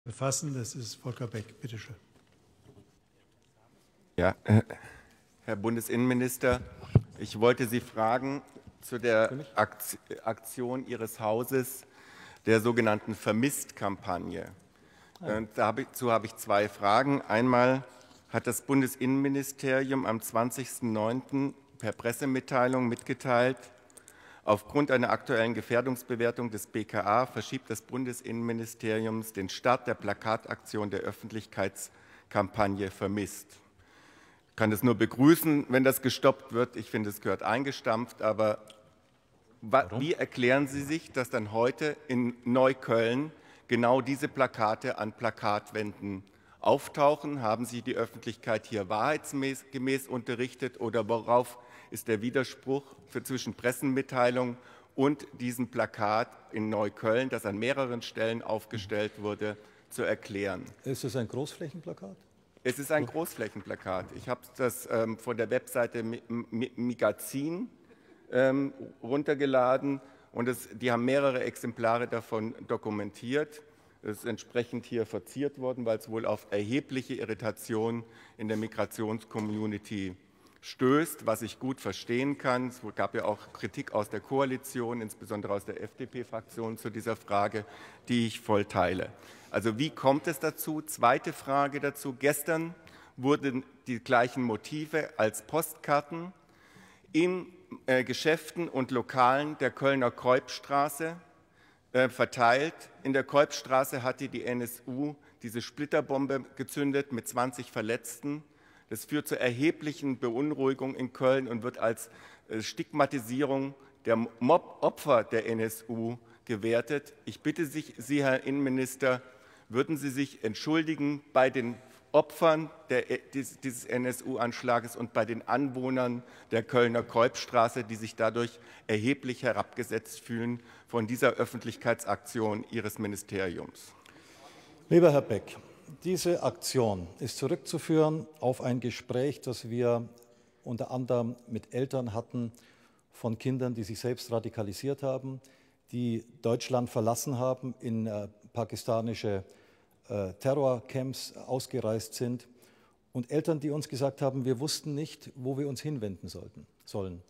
befassen. Das ist Volker Beck. Bitte schön. Ja, Herr Bundesinnenminister, ich wollte Sie fragen zu der Aktion Ihres Hauses, der sogenannten Vermisst-Kampagne. Dazu habe ich zwei Fragen. Einmal hat das Bundesinnenministerium am 20.09. per Pressemitteilung mitgeteilt, aufgrund einer aktuellen Gefährdungsbewertung des BKA verschiebt das Bundesinnenministerium den Start der Plakataktion der Öffentlichkeitskampagne Vermisst. Ich kann es nur begrüßen, wenn das gestoppt wird. Ich finde, es gehört eingestampft. Aber wie erklären Sie sich, dass dann heute in Neukölln genau diese Plakate an Plakatwänden auftauchen? Haben Sie die Öffentlichkeit hier wahrheitsgemäß unterrichtet oder worauf ist der Widerspruch zwischen Pressemitteilung und diesem Plakat in Neukölln, das an mehreren Stellen aufgestellt wurde, zu erklären? Ist es ein Großflächenplakat? Es ist ein Großflächenplakat. Ich habe das von der Webseite Migazin runtergeladen und die haben mehrere Exemplare davon dokumentiert. Es ist entsprechend hier verziert worden, weil es wohl auf erhebliche Irritation in der Migrationscommunity stößt, was ich gut verstehen kann. Es gab ja auch Kritik aus der Koalition, insbesondere aus der FDP-Fraktion zu dieser Frage, die ich voll teile. Also wie kommt es dazu? Zweite Frage dazu. Gestern wurden die gleichen Motive als Postkarten in Geschäften und Lokalen der Kölner Keupstraße verteilt. In der Keupstraße hatte die NSU diese Splitterbombe gezündet mit 20 Verletzten. Das führt zu erheblichen Beunruhigung in Köln und wird als Stigmatisierung der Opfer der NSU gewertet. Ich bitte Sie, Herr Innenminister, würden Sie sich entschuldigen bei den Opfern dieses NSU-Anschlages und bei den Anwohnern der Kölner Keupstraße, die sich dadurch erheblich herabgesetzt fühlen von dieser Öffentlichkeitsaktion Ihres Ministeriums? Lieber Herr Beck, diese Aktion ist zurückzuführen auf ein Gespräch, das wir unter anderem mit Eltern hatten von Kindern, die sich selbst radikalisiert haben, die Deutschland verlassen haben, in pakistanische Terrorcamps ausgereist sind und Eltern, die uns gesagt haben, wir wussten nicht, wo wir uns hinwenden sollen.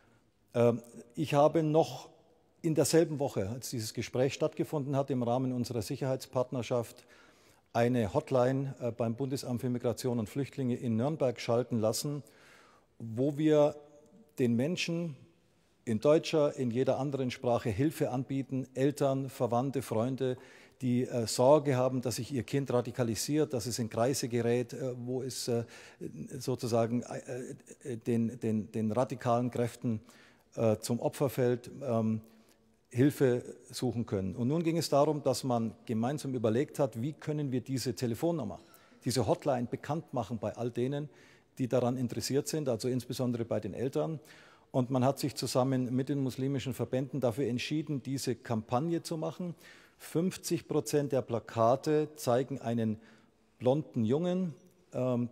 Ich habe noch in derselben Woche, als dieses Gespräch stattgefunden hat, im Rahmen unserer Sicherheitspartnerschaft eine Hotline beim Bundesamt für Migration und Flüchtlinge in Nürnberg schalten lassen, wo wir den Menschen in deutscher, in jeder anderen Sprache Hilfe anbieten, Eltern, Verwandte, Freunde, die Sorge haben, dass sich ihr Kind radikalisiert, dass es in Kreise gerät, wo es sozusagen den radikalen Kräften zum Opfer fällt, Hilfe suchen können. Und nun ging es darum, dass man gemeinsam überlegt hat, wie können wir diese Telefonnummer, diese Hotline bekannt machen bei all denen, die daran interessiert sind, also insbesondere bei den Eltern. Und man hat sich zusammen mit den muslimischen Verbänden dafür entschieden, diese Kampagne zu machen. 50% der Plakate zeigen einen blonden Jungen, und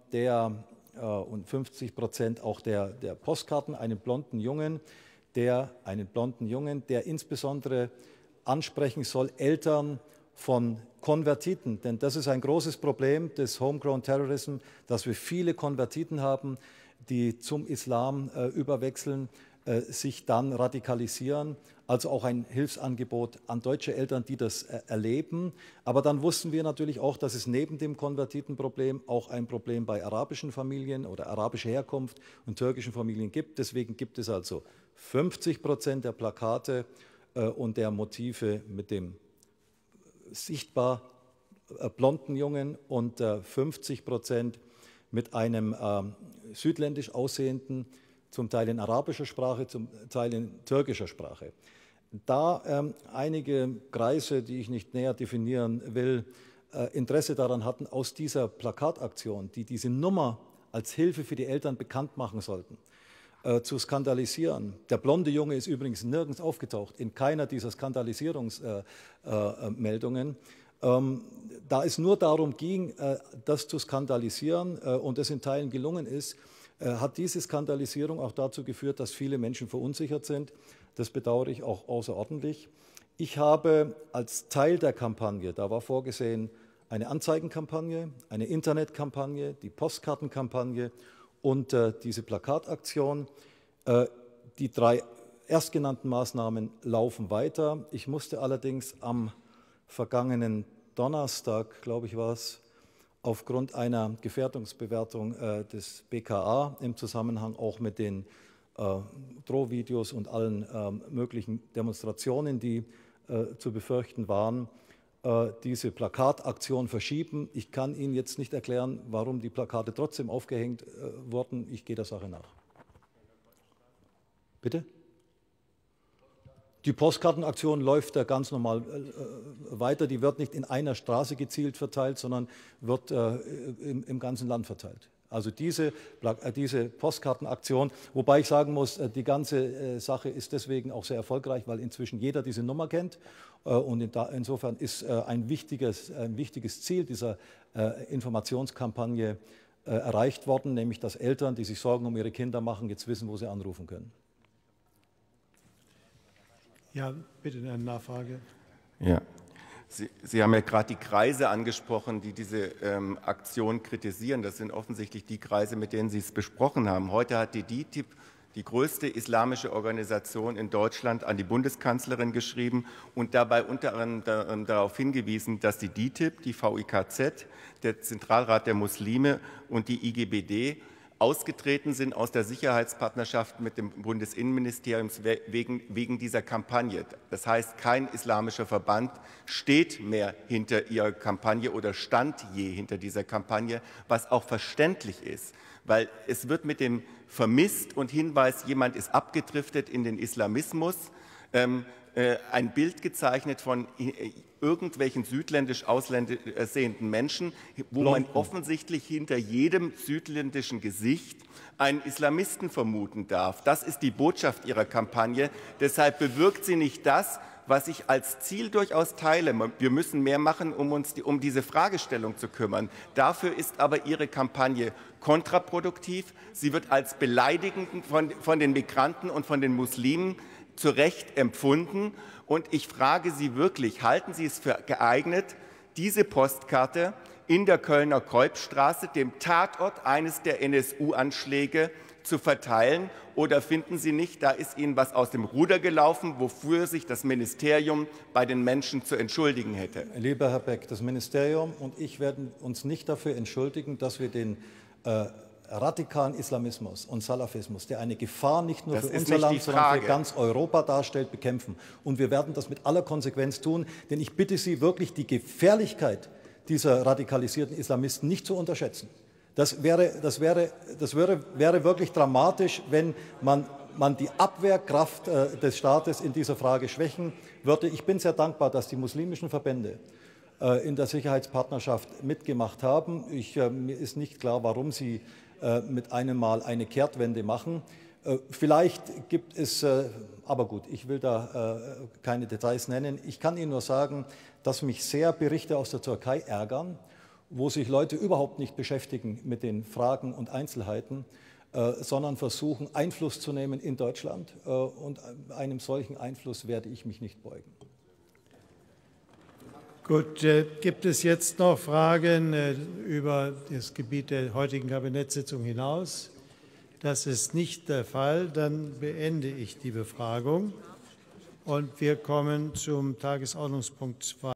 50% auch der Postkarten, einen blonden Jungen, der insbesondere ansprechen soll Eltern von Konvertiten. Denn das ist ein großes Problem des Homegrown Terrorism, dass wir viele Konvertiten haben, die zum Islam überwechseln, sich dann radikalisieren. Also auch ein Hilfsangebot an deutsche Eltern, die das erleben. Aber dann wussten wir natürlich auch, dass es neben dem Konvertitenproblem auch ein Problem bei arabischen Familien oder arabischer Herkunft und türkischen Familien gibt. Deswegen gibt es also 50% der Plakate und der Motive mit dem sichtbar blonden Jungen und 50% mit einem südländisch aussehenden, zum Teil in arabischer Sprache, zum Teil in türkischer Sprache. Da einige Kreise, die ich nicht näher definieren will, Interesse daran hatten, aus dieser Plakataktion, die diese Nummer als Hilfe für die Eltern bekannt machen sollten, zu skandalisieren. Der blonde Junge ist übrigens nirgends aufgetaucht, in keiner dieser Skandalisierungsmeldungen. Da es nur darum ging, das zu skandalisieren und es in Teilen gelungen ist, hat diese Skandalisierung auch dazu geführt, dass viele Menschen verunsichert sind. Das bedauere ich auch außerordentlich. Ich habe als Teil der Kampagne, da war vorgesehen eine Anzeigenkampagne, eine Internetkampagne, die Postkartenkampagne und diese Plakataktion. Die 3 erstgenannten Maßnahmen laufen weiter. Ich musste allerdings am vergangenen Donnerstag, glaube ich, war es, aufgrund einer Gefährdungsbewertung des BKA im Zusammenhang auch mit den Drohvideos und allen möglichen Demonstrationen, die zu befürchten waren, diese Plakataktion verschieben. Ich kann Ihnen jetzt nicht erklären, warum die Plakate trotzdem aufgehängt wurden. Ich gehe der Sache nach. Bitte? Die Postkartenaktion läuft ganz normal weiter. Die wird nicht in einer Straße gezielt verteilt, sondern wird im ganzen Land verteilt. Also diese Postkartenaktion, wobei ich sagen muss, die ganze Sache ist deswegen auch sehr erfolgreich, weil inzwischen jeder diese Nummer kennt. Und insofern ist ein wichtiges Ziel dieser Informationskampagne erreicht worden, nämlich dass Eltern, die sich Sorgen um ihre Kinder machen, jetzt wissen, wo sie anrufen können. Ja, bitte eine Nachfrage. Ja. Sie haben ja gerade die Kreise angesprochen, die diese Aktion kritisieren. Das sind offensichtlich die Kreise, mit denen Sie es besprochen haben. Heute hat die DİTİB, die größte islamische Organisation in Deutschland, an die Bundeskanzlerin geschrieben und dabei unter anderem darauf hingewiesen, dass die DİTİB, die VIKZ, der Zentralrat der Muslime und die IGBD ausgetreten sind aus der Sicherheitspartnerschaft mit dem Bundesinnenministerium wegen dieser Kampagne. Das heißt, kein islamischer Verband steht mehr hinter ihrer Kampagne oder stand je hinter dieser Kampagne, was auch verständlich ist, weil es wird mit dem Vermisst und Hinweis, jemand ist abgedriftet in den Islamismus, ein Bild gezeichnet von irgendwelchen südländisch aussehenden Menschen, wo man offensichtlich hinter jedem südländischen Gesicht einen Islamisten vermuten darf. Das ist die Botschaft ihrer Kampagne. Deshalb bewirkt sie nicht das, was ich als Ziel durchaus teile. Wir müssen mehr machen, um uns um diese Fragestellung zu kümmern. Dafür ist aber ihre Kampagne kontraproduktiv. Sie wird als beleidigend von den Migranten und von den Muslimen zu Recht empfunden. Und ich frage Sie wirklich, halten Sie es für geeignet, diese Postkarte in der Kölner Kolbstraße, dem Tatort eines der NSU-Anschläge, zu verteilen? Oder finden Sie nicht, da ist Ihnen was aus dem Ruder gelaufen, wofür sich das Ministerium bei den Menschen zu entschuldigen hätte? Lieber Herr Beck, das Ministerium und ich werden uns nicht dafür entschuldigen, dass wir den radikalen Islamismus und Salafismus, der eine Gefahr nicht nur für unser Land, sondern für ganz Europa darstellt, bekämpfen. Und wir werden das mit aller Konsequenz tun, denn ich bitte Sie wirklich, die Gefährlichkeit dieser radikalisierten Islamisten nicht zu unterschätzen. Das wäre wirklich dramatisch, wenn man die Abwehrkraft des Staates in dieser Frage schwächen würde. Ich bin sehr dankbar, dass die muslimischen Verbände in der Sicherheitspartnerschaft mitgemacht haben. Mir ist nicht klar, warum sie mit einem Mal eine Kehrtwende machen. Vielleicht gibt es, aber gut, ich will da keine Details nennen. Ich kann Ihnen nur sagen, dass mich sehr Berichte aus der Türkei ärgern, wo sich Leute überhaupt nicht beschäftigen mit den Fragen und Einzelheiten, sondern versuchen, Einfluss zu nehmen in Deutschland. Und einem solchen Einfluss werde ich mich nicht beugen. Gut, gibt es jetzt noch Fragen über das Gebiet der heutigen Kabinettssitzung hinaus? Das ist nicht der Fall. Dann beende ich die Befragung und wir kommen zum Tagesordnungspunkt 2.